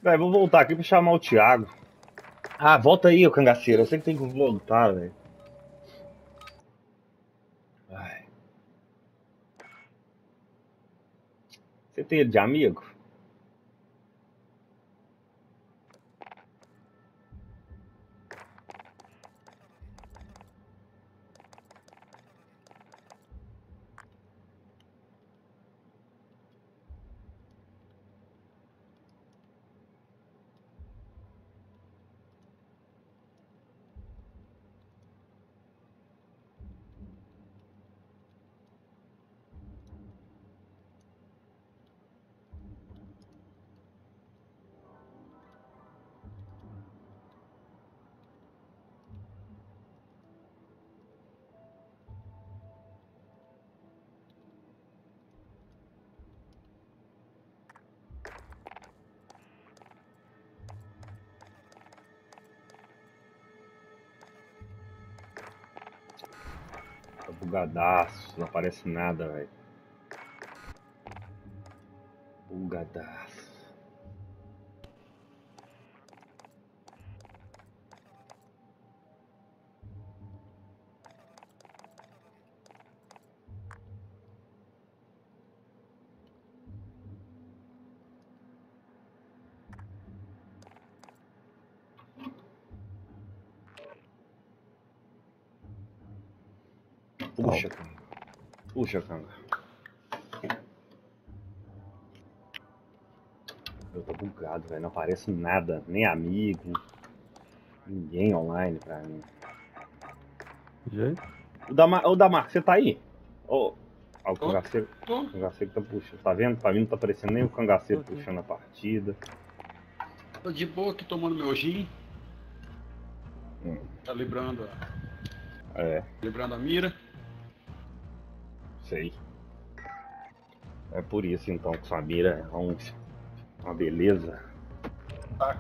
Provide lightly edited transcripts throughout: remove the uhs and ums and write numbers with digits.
Véi, vou voltar aqui pra chamar o Thiago. Ah, volta aí, ô cangaceiro. Eu sei que tem que voltar, velho. Ai. Você tem ele de amigo? Tá bugadaço, não aparece nada, velho. Bugadaço. Puxa, Canga. Puxa, Canga. Eu tô bugado, velho. Não aparece nada. Nem amigo. Ninguém online pra mim. Jeito? Ô, Damar, você tá aí? Ô, o Tô. cangaceiro. Tô. O cangaceiro tá puxando. Tá vendo? Pra mim não tá aparecendo nem o cangaceiro puxando a partida. Tô de boa aqui tomando meu gin. Hum. Tá librando a mira. Sei. É por isso então que sua mira é uma beleza. Tá.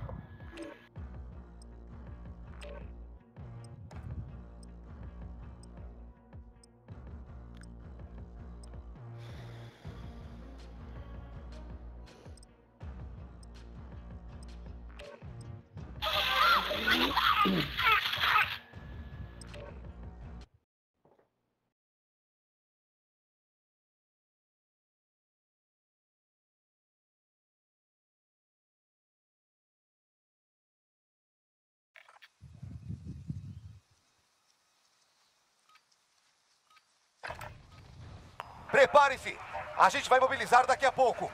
Prepare-se! A gente vai mobilizar daqui a pouco.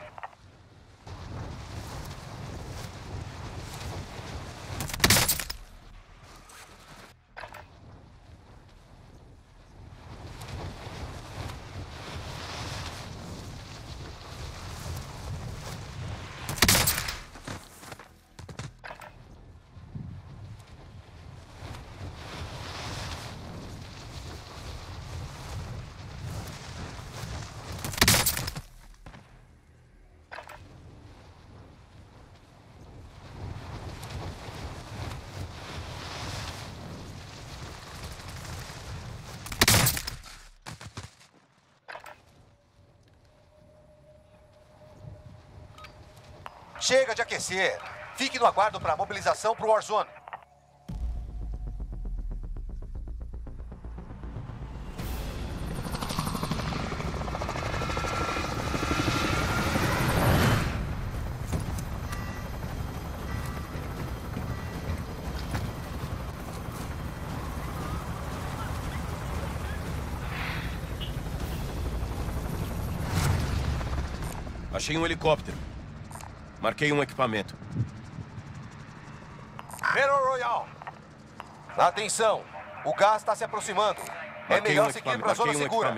Chega de aquecer. Fique no aguardo para a mobilização para o Warzone. Achei um helicóptero. Marquei um equipamento. Battle Royale. Atenção, o gás está se aproximando. É melhor seguir para a zona segura.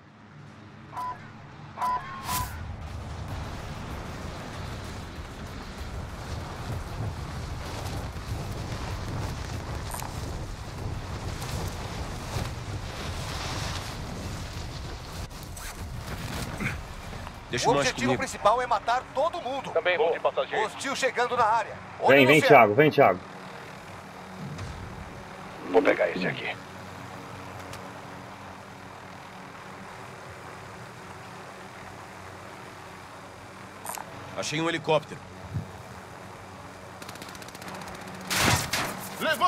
Deixa O o manche objetivo comigo. principal é matar todo mundo. Também vou de passageiro. Hostil chegando na área. Vem, Thiago, vem, Thiago. Vou pegar esse aqui. Achei um helicóptero.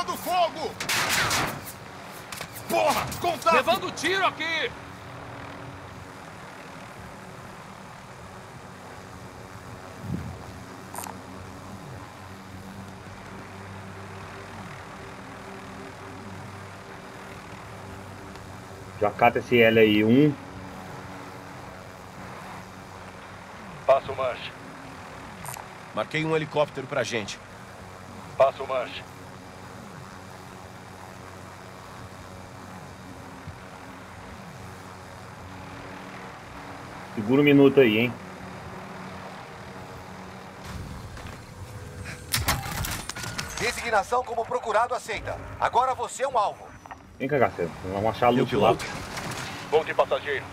Tomando fogo! Porra! Contato! Levando tiro aqui! Já cata esse L aí, 1. Passo marcha. Marquei um helicóptero pra gente. Passo marcha. Segura um minuto aí, hein? Designação como procurado aceita. Agora você é um alvo. Vem cá, Garcia. Vamos achar a E o luz lá. piloto? Voo de passageiro.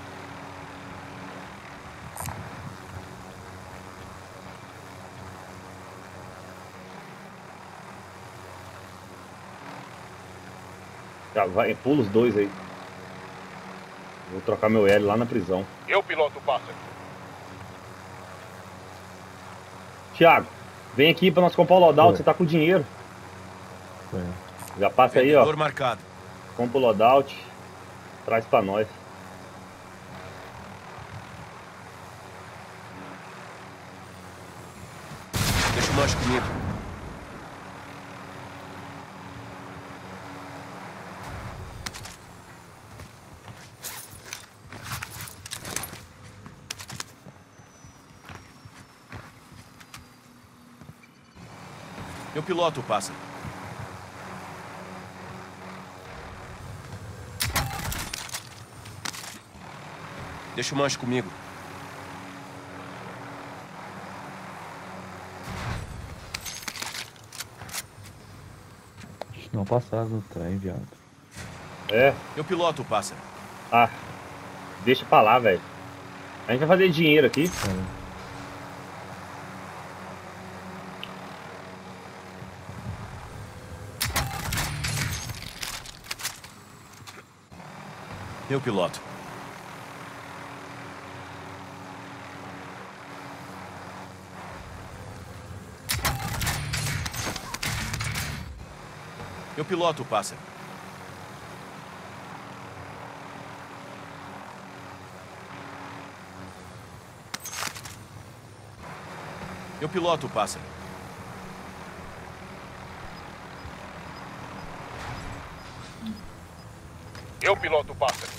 Já vai, pula os dois aí. Vou trocar meu L lá na prisão. Eu piloto o pássaro. Thiago, vem aqui pra nós comprar o loadout. Você tá com dinheiro. Já passa aí, ó. Vendedor marcado. Compra o loadout. Traz pra nós. Deixa o manche comigo. Eu piloto o pássaro. Deixa o manche comigo. Não passaram no trem, viado. É. Eu piloto o pássaro. Ah. Deixa pra lá, velho. A gente vai fazer dinheiro aqui. Eu piloto. Eu piloto o pássaro. Eu piloto o pássaro. Eu piloto o pássaro.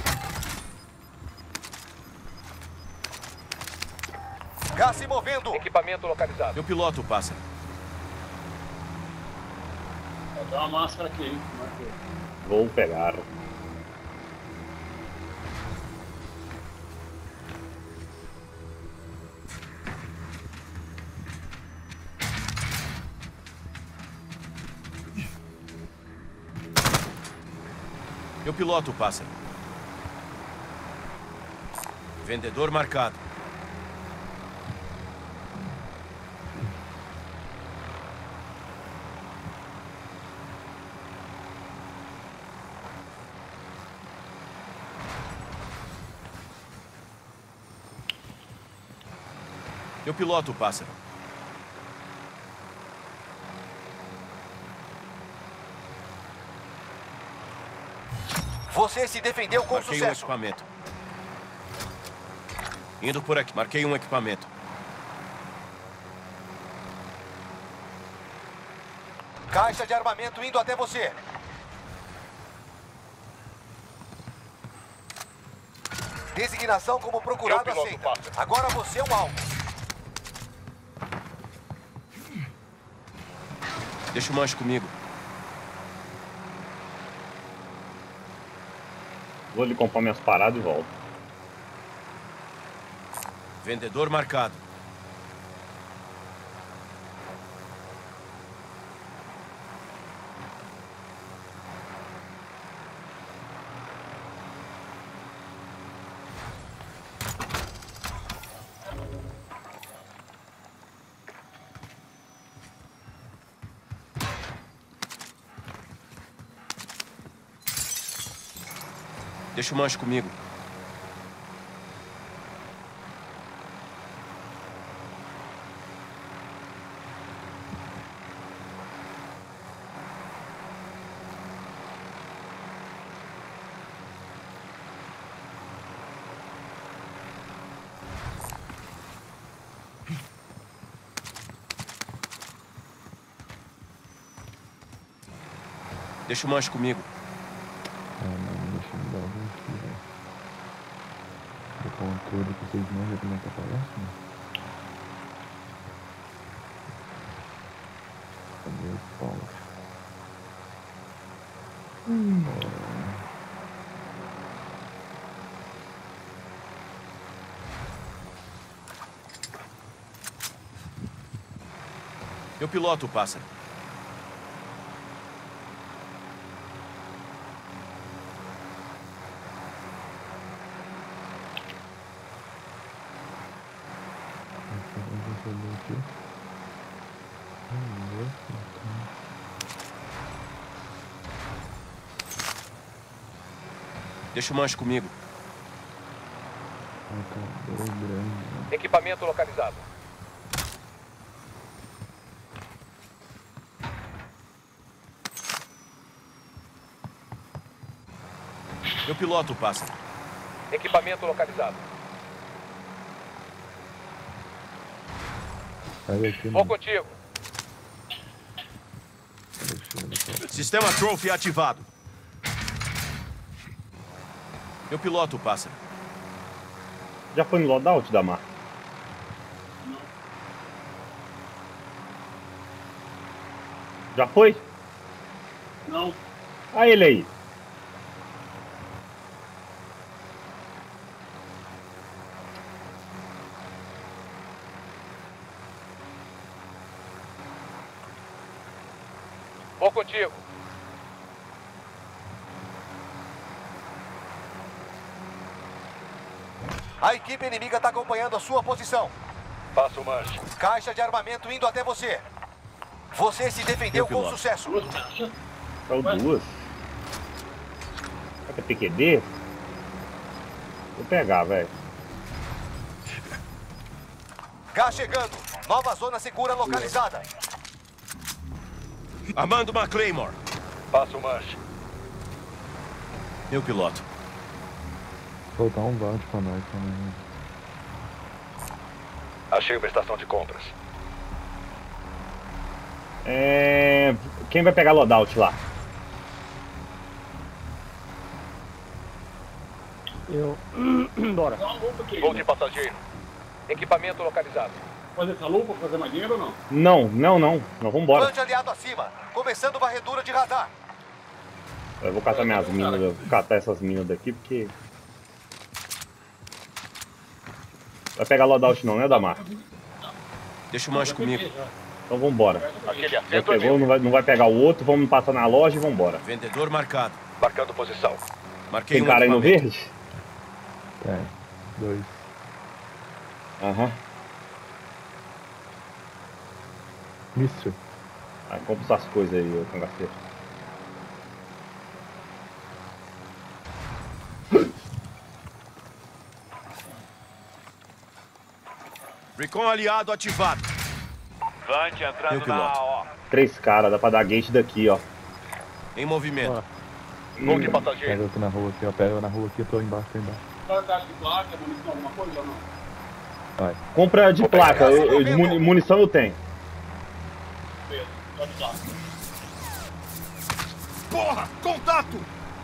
Gás se movendo. Equipamento localizado. Eu piloto o pássaro. Dá uma máscara aqui, hein? Vou pegar. Eu piloto o pássaro. Vendedor marcado. Eu piloto o pássaro. Você se defendeu com Marquei um sucesso. equipamento. Indo por aqui. Marquei um equipamento. Caixa de armamento indo até você. Designação como procurado Eu piloto aceita. o pássaro. Agora você é um alvo. Deixa o manche comigo. Vou ali comprar minhas paradas e volto. Vendedor marcado. Deixa o manche comigo. Deixa o manche comigo. Ah, não, deixa eu me dar um aqui, velho. O controle que vocês manjam como é que aparece, né? Cadê o Paulo? Eu piloto o pássaro. Deixa o manche comigo. Equipamento localizado. Eu piloto o pássaro. Equipamento localizado. Sai aqui, Vou mano. contigo. Sistema Trophy ativado. Eu piloto o pássaro. Já foi no loadout, Damar? Já foi? Não. Ah, ele aí. Vou contigo. A equipe inimiga está acompanhando a sua posição. Faça o manche. Caixa de armamento indo até você. Você se defendeu com sucesso. São duas. Será que é PQD? Vou pegar, velho. Gás chegando. Nova zona segura localizada. Armando uma Claymore. Faça o manche. Eu piloto. Soltar um voucher pra nós também. Achei uma estação de compras. Quem vai pegar loadout lá? Eu. Bora. Dá uma lupa aqui. Voo de passageiro. Equipamento localizado. Fazer essa lupa, fazer mais dinheiro ou não? Não. Nós vamos embora. Bande aliado acima. Começando varredura de radar. Eu vou catar minhas minas, eu vou catar essas minas daqui porque... Vai pegar loadout não, né, Damar? Deixa o manche comigo. Então vambora. Aquele Já assento é pegou, meu. não vai pegar o outro, vamos passar na loja e vambora. Vendedor marcado. Marcando posição. Marquei Tem um cara aí no equipamento. verde? Tem. 2. Aham. Mister. Aí compra essas coisas aí, ô cangaceiro. Recon aliado ativado. Vante Eu entrando piloto. AO. 3 caras, dá pra dar gate daqui, ó. Em movimento. Voo de passageiro. Pega outro na rua aqui, ó. Pega eu na rua aqui, eu tô embaixo, Fala caixa de placa, munição, alguma coisa ou não? Vai. Compra de placa, de munição eu tenho. Beleza, só de placa. Porra! Contato!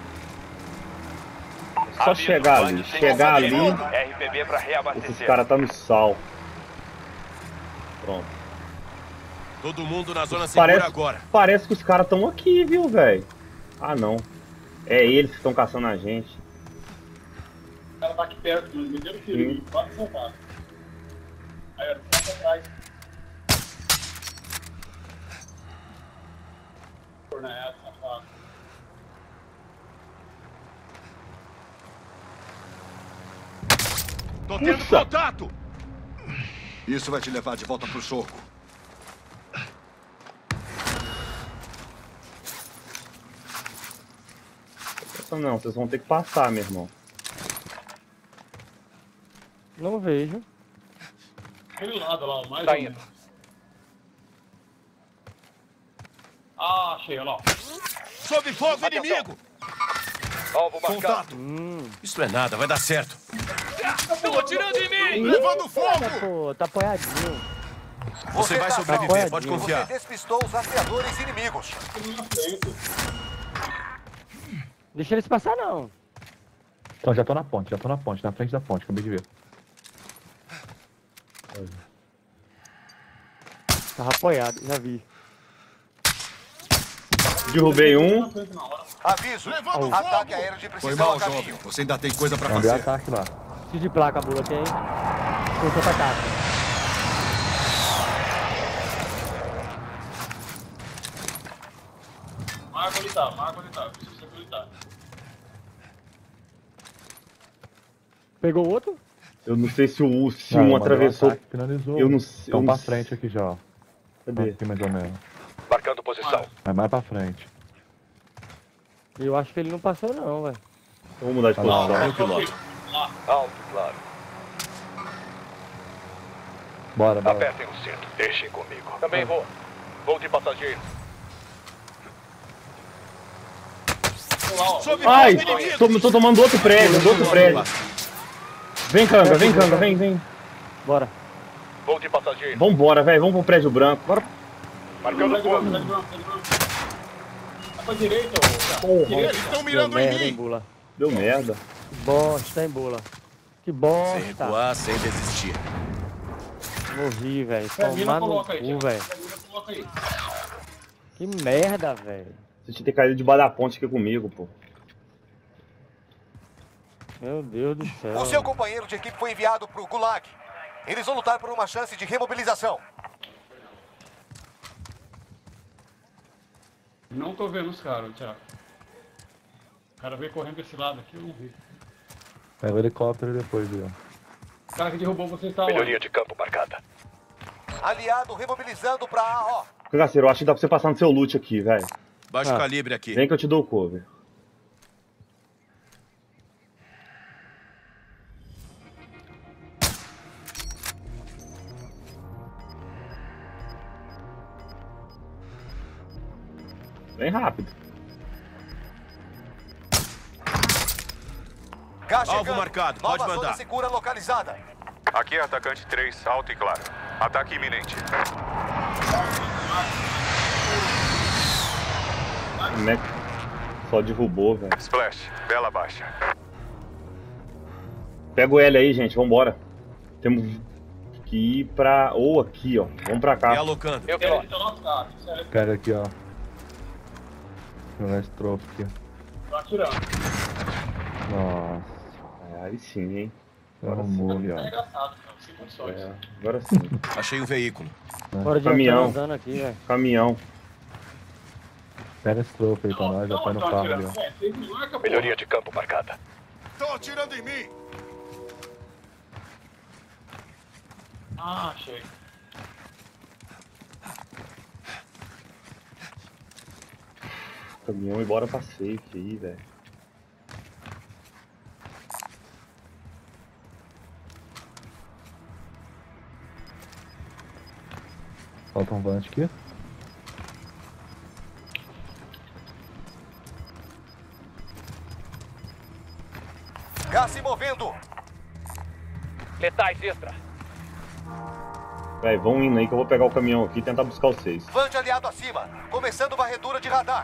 Só chegar ali, RPB para esses reabastecer. caras tá no sal. Pronto. Todo mundo na zona segura agora. Parece que os caras estão aqui, viu, velho? Ah, não. É eles que estão caçando a gente. O cara tá aqui perto, mas meteram o tiro em mim, quase soltaram. Aí, ó, tá pra trás. Torneado, safado. Tô tendo Puxa. contato! Isso vai te levar de volta pro soco. Não, vocês vão ter que passar, meu irmão. Não vejo. Aquele lado lá, o mais Tá ou indo. menos. Ah, achei, olha lá. Sob fogo inimigo! Alvo marcado. Contato! Isso é nada, vai dar certo. Estão atirando em mim! Levando fogo! Pô, tá apoiadinho. Você vai tá sobreviver, salvo. pode Você confiar. despistou os rastreadores inimigos. Na frente. Deixa eles passar, não. Então, já tô na ponte, na frente da ponte, acabei de ver. Tava apoiado, já vi. Derrubei um. Aviso, ataque aéreo de Foi precisão mal, a caminho. jovem. Você ainda tem coisa pra Mandei fazer. ataque lá. Preciso de placa, Bula, tem? Cortou pra cá. Marca onde tá, marca onde tá. Preciso saber onde tá. Pegou o outro? Eu não sei se um Mandei atravessou. ataque, finalizou. Eu não sei. Então pra frente aqui já, ó. Cadê? Aqui mais ou menos. Marcando posição. Vai mais pra frente. Eu acho que ele não passou, não, velho. Vamos mudar de Olha lá, posição. Meu piloto. Alto, claro. Bora. Apertem o cinto. Deixem comigo. Também vou. Voo de passageiro. Ai, tô tomando outro prédio, Vem, Canga, vem. Bora. Voo de passageiro. Vambora, velho, vamos pro prédio branco. Bora. Marcando o fogo. Tá pra direita, Estão Deu merda, hein, Bula. Deu merda. Que bosta, hein, Bula. Que Sem bosta. recuar, sem desistir. Morri, velho. Termina, Tomar no coloca aí. cu, velho. Coloca aí. Que merda, velho. Você tinha que ter caído debaixo da ponte aqui comigo, pô. Meu Deus do céu. O seu companheiro de equipe foi enviado pro Gulag. Eles vão lutar por uma chance de remobilização. Não tô vendo os caras, Thiago. O cara veio correndo desse lado aqui, eu não vi. Pega o helicóptero depois, viu? O cara que derrubou você tá onde? Melhoria de campo marcada. Aliado remobilizando pra AO. Cagaceiro, eu acho que dá pra você passar no seu loot aqui, velho. Baixo calibre aqui. Vem que eu te dou o cover. Bem rápido. Gás Alvo chegando. marcado, Nova pode zona mandar. segura localizada. Aqui é atacante 3, alto e claro. Ataque iminente. Como é que só derrubou, velho. Splash, bela baixa. Pega o L aí, gente, vambora. Temos que ir pra... Ou aqui, ó. Vamos pra cá. Realocando. Eu Ele piloto. tá no nosso carro, sério. Pega aqui, ó. Jogar esse troço aqui. Tô atirando. Nossa. Aí sim, hein. Arrumou, Tá viado. arregaçado, cara. Sem condições. É, agora sim. Achei um veículo. Bora de Caminhão. andando aqui, velho. Caminhão. Pega esse troço aí pra nós, já põe no carro ali, ó. É, tem que marca, pô. Melhoria de campo marcada. Estão atirando em mim. Ah, achei. Caminhão e bora pra safe aí, velho. Falta um vante aqui. Gás se movendo. Letais extra. Véi, vão indo aí que eu vou pegar o caminhão aqui e tentar buscar vocês. Vante aliado acima. Começando varredura de radar.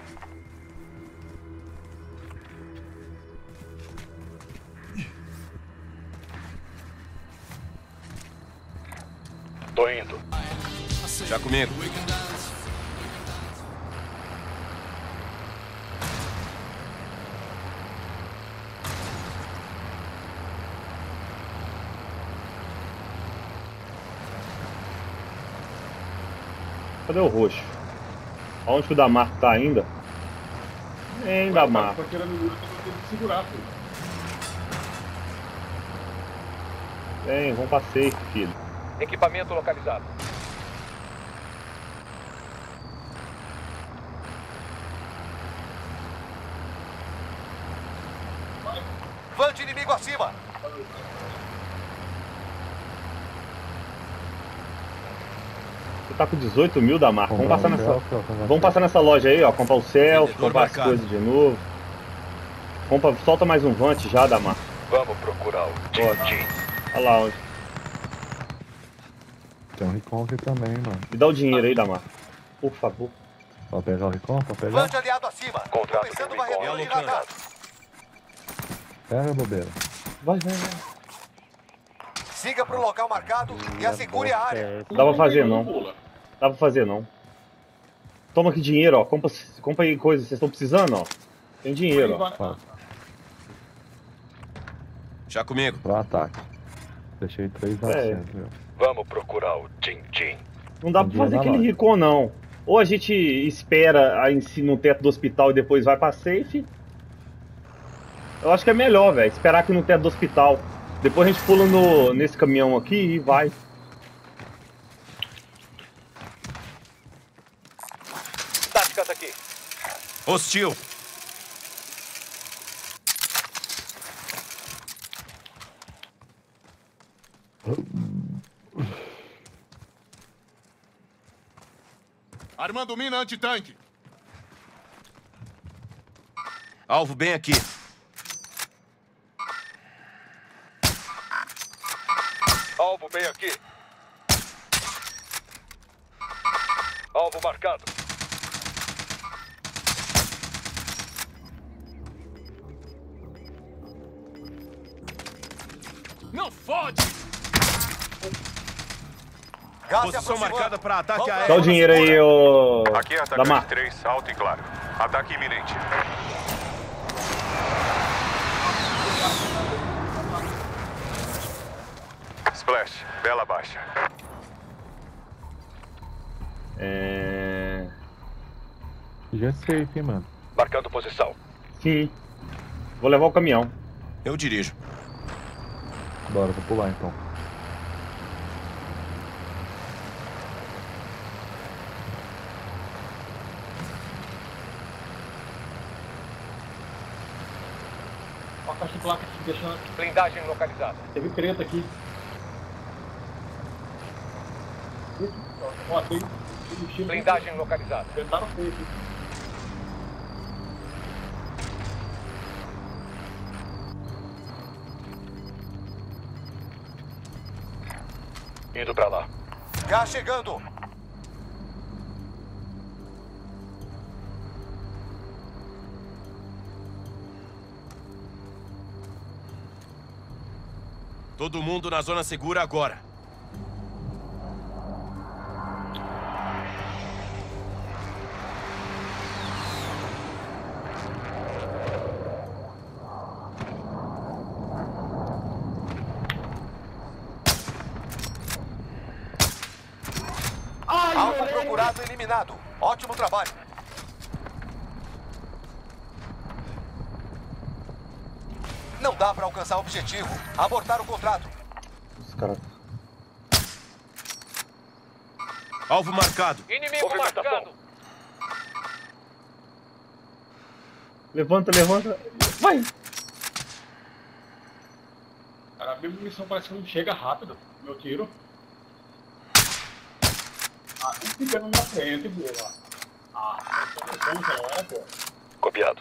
Tô indo. Já comigo. Cadê o roxo? Aonde que o Damarco tá ainda? Hein, Damarco. Tô atirando no outro, eu vou ter que segurar, pô. Vem, vamos pra safe, filho. Equipamento localizado. Vante inimigo acima. Você tá com 18 mil, Damarco. Vamos passar nessa... Celso, ó, Vamos passar nessa loja aí, ó. Comprar o Celso, Vendedor comprar as marcado. coisas de novo. Compra... Solta mais um Vante já, Damarco. Vamos procurar o Bora. Tintin. Olha lá onde. Tem um recon aqui também, mano. Me dá o dinheiro aí, Damarco. Por favor. Pode pegar o recon? Pode pegar? Vante aliado acima. Contrato Começando com varredura de Realocando. radar. Pega, bobeira. Vai. Siga pro local marcado e assegure a área. Dá pra fazer não. Dá pra fazer não. Toma aqui dinheiro, ó. Compra aí coisa. Vocês estão precisando, ó. Tem dinheiro, ó. Já comigo. Pro ataque. Deixei 3,900, viu? Vamos procurar o Tintin. Não dá pra fazer aquele recon, não. Ou a gente espera aí no teto do hospital e depois vai pra safe. Eu acho que é melhor, velho. Esperar aqui no teto do hospital. Depois a gente pula nesse caminhão aqui e vai. Táticas aqui. Hostil. Armando mina antitanque. Alvo bem aqui. Alvo bem aqui. Alvo marcado. Não fode! Gás se Posição aproximando. marcada para ataque Vamos Dá o aéreo. dinheiro aí, ô... Aqui é Damar. atacante 3, alto e claro. Ataque iminente. Splash, bela baixa. Já é safe, hein, mano. Marcando posição. Sim. Vou levar o caminhão. Eu dirijo. Bora, vou pular então. Uma caixa de placa aqui, deixando. Blindagem localizada. Teve preta aqui. Ó, tem. Blindagem localizada. Tentaram feio aqui. Indo pra lá. Gás chegando. Todo mundo na zona segura agora. Alvo procurado eliminado. Ótimo trabalho. Não dá pra alcançar o objetivo. Abortar o contrato. Os caras... Alvo marcado. Inimigo marcado. Levanta. Vai! Cara, a minha munição parece que não chega rápido. Meu tiro. Ah, fica na frente, boa. Ah, não era, pô. Copiado.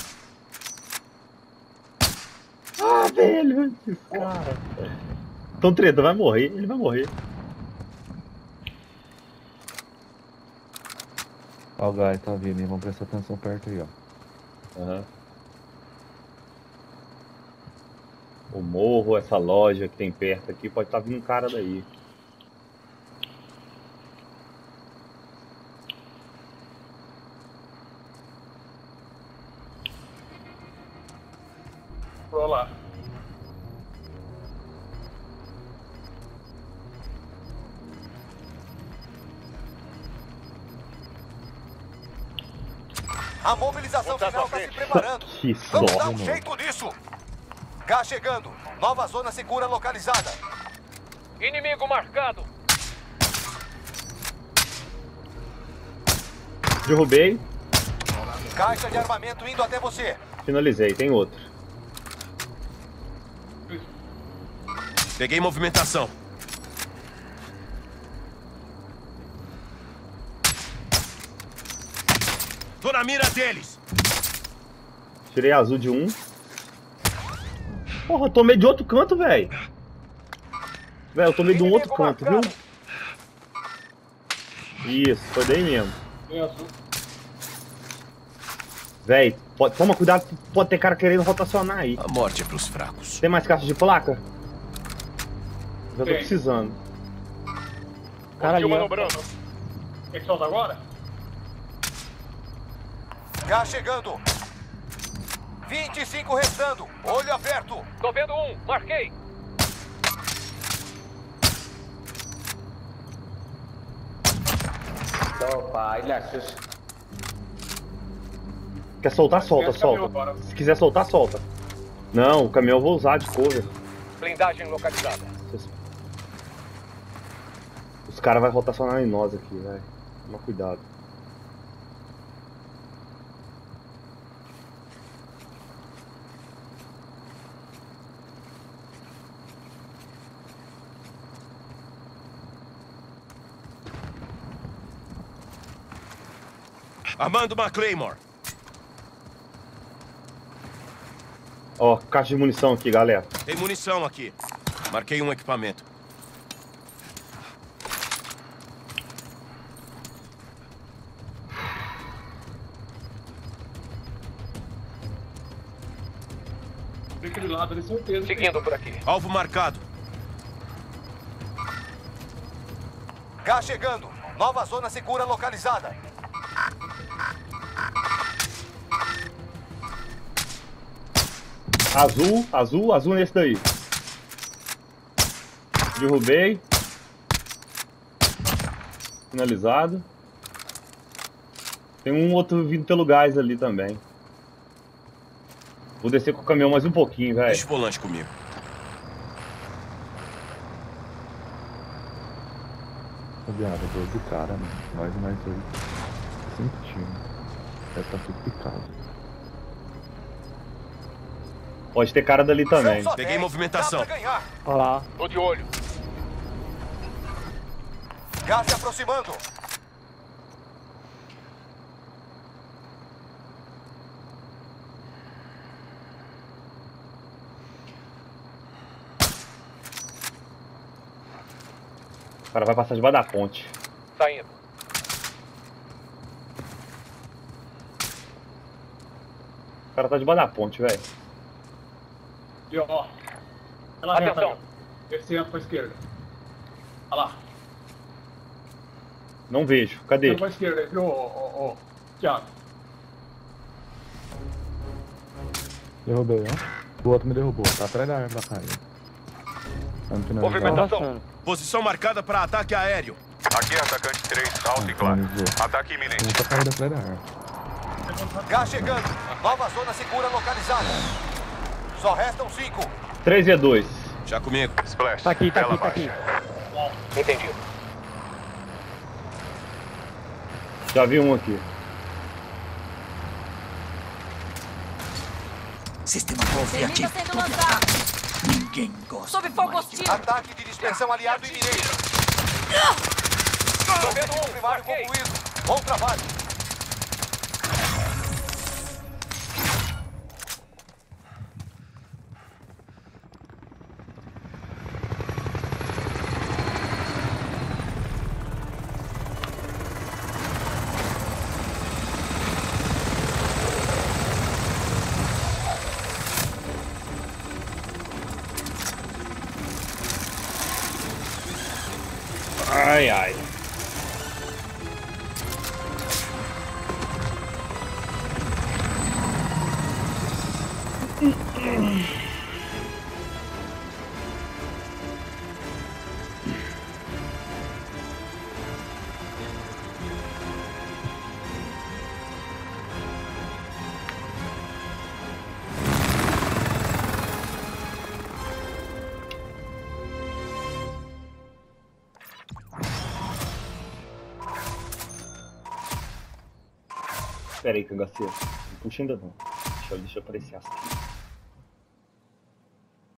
Ah, velho! Esses caras... Então, treta, vai morrer. Ele vai morrer. Ó, o Guy tá vindo, hein? Vamos prestar atenção perto aí, ó. Aham. O morro, essa loja que tem perto aqui, pode estar vindo um cara daí. Pro lá. A mobilização final está se preparando. Que Vamos só, dar um mano. jeito nisso. Gás chegando. Nova zona segura localizada. Inimigo marcado. Derrubei, Caixa de armamento indo até você. finalizei, tem outro. Peguei movimentação. Tô na mira deles. Tirei azul de um. Porra, eu tomei de outro canto, velho. Velho, eu tomei de um outro canto, viu? Isso, foi daí mesmo. Tem azul. Véi, toma cuidado, pode ter cara querendo rotacionar aí. A morte é pros fracos. Tem mais caixa de placa? Já tô precisando. Cara ali, ó. manobrando. Quer que solta agora? Gás chegando. 25 restando. Olho aberto. Tô vendo um. Marquei. Opa, ilhas. Quer soltar, solta, solta. Se quiser soltar, solta. Não, o caminhão eu vou usar de cover. Blindagem localizada. Os caras vão rotacionar em nós aqui, velho. Toma cuidado. Armando uma Claymore. Ó, caixa de munição aqui, galera. Tem munição aqui. Marquei um equipamento. Daquele lado ali, certeza. Seguindo por aqui. Alvo marcado. Gás chegando. Nova zona segura localizada. Azul nesse daí. Derrubei. Finalizado. Tem um outro vindo pelo gás ali também. Vou descer com o caminhão mais um pouquinho, velho. Deixa o volante comigo. Rapaziada, 12 cara, mano. Nós mais 8. 5 times. Deve tá tudo picado. Pode ter cara dali também. Peguei movimentação. Olha lá. Tô de olho. Gás se aproximando. O cara vai passar debaixo da ponte. Saindo. O cara tá debaixo da ponte, velho. E ó. Ela Atenção. Descendo pra esquerda. Olha lá. Não vejo. Cadê? Descendo pra esquerda aí, ô. Thiago. Derrubei, ó. O outro me derrubou. Tá atrás da árvore da caída. Tá no finalizado. Movimentação. Posição marcada para ataque aéreo. Aqui, atacante 3, alto e claro. Ataque iminente. Um tá caindo atrás da árvore. Gás chegando. Nova zona segura localizada. Só restam 5. 3v2. Já comigo. Splash. Tá aqui, tá Tela aqui, tá aqui. baixa. Entendido. Já vi um aqui. Sistema Wolf ativo. Sendo lançado. Ninguém gosta. Sob fogo hostil. Ataque de dispersão aliado iminente. Tô vendo um. Primário Marquei. concluído. Bom trabalho. Ai, ai. Espera aí, Cangaceiro. Não puxa ainda não. Deixa eu aparecer as aqui.